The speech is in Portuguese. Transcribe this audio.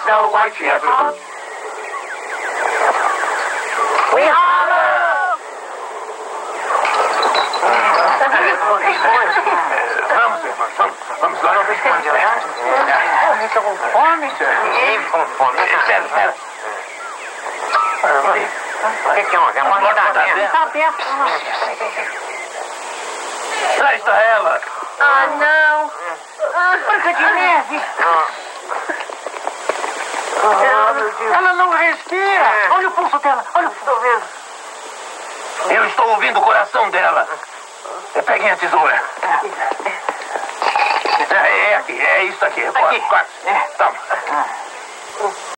Snow White Shepherd. We holler! Vamos lá. Eu estou com fome, senhor. Ninguém com fome. Espera. O que é ontem? A porta está aberta. Está aberta. Lá está ela. Ah, não. Branca de Neve. Ela não respira. Olha o pulso dela. Olha o pulso. Estou vendo. Eu estou ouvindo o coração dela. Peguem a tesoura. É aqui. É isso aqui. Aqui. Toma.